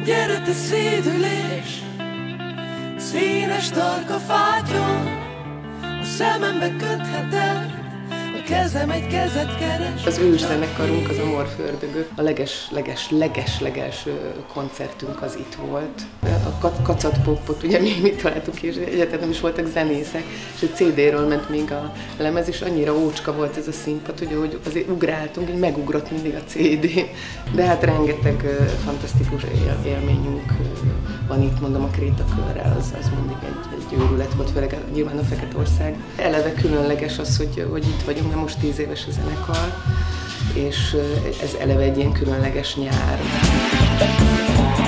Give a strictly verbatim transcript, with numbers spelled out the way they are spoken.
Gyere te szédülés, színes tarka fátyol, a szemembe kötheted, a kezem egy kezet keres. Az őszenekarunk, az Amor Fördögök, a leges-leges-leges-legelső koncertünk az itt volt. A Kacatpopot ugye még mit találtuk ki, és egyáltalán nem is voltak zenészek, és egy cé dé-ről ment még a lemez, és annyira ócska volt ez a színpad, hogy, hogy azért ugráltunk, így megugrott mindig a cé dé. De hát rengeteg uh, fantasztikus él, élményünk uh, van itt, mondom, a Krétakörrel, az, az mindig egy, egy őrület volt, főleg nyilván a Feketország. Eleve különleges az, hogy, hogy itt vagyunk, mert most tíz éves a zenekar, és ez eleve egy ilyen különleges nyár.